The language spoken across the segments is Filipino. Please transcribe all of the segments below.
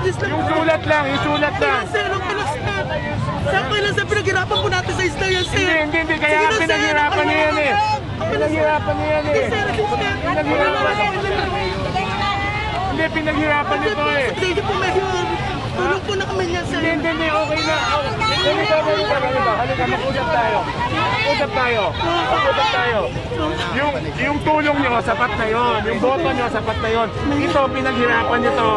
Please lang. Yung sulat lang, yung sulat lang. Sir, okay lang, sir. Sakto lang, sir. Pinaghirapan po natin sa isda yan, sir. Hindi. Kaya pinaghirapan niya yan eh. Pinaghirapan niya yan eh. Hindi, pinaghirapan nito eh. Hindi po, medyo tulong po na kami niya, sir. Hindi, okay na. Halika, mag-usap tayo. Mag-usap tayo. Yung tulong nyo, sapat na yon. Yung boto nyo, sapat na yon. Ito, pinaghirapan nyo to.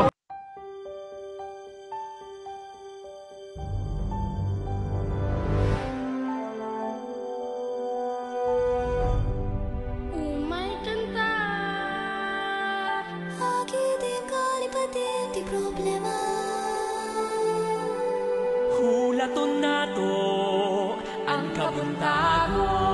Hulaton nato ang kabuntagon.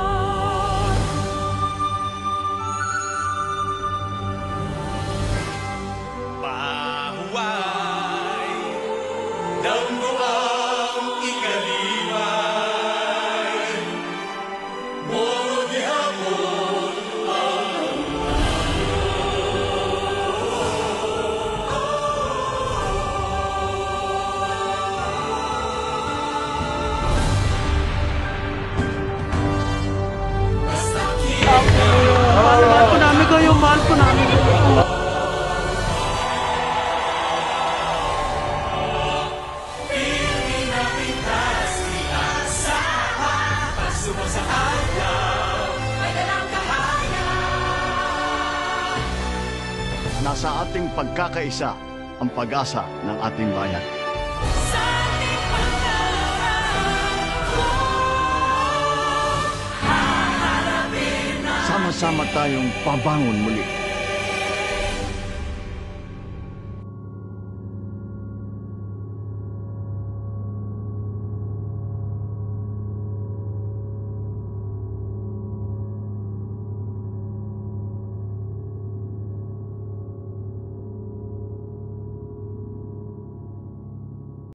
Pahuway damgo ang ikaliway mo di hapon Mahal po namin kayo, mahal po namin kayo. Nasa ating pagkakaisa ang pag-asa ng ating bayan. Sama-sama tayong pabangon muli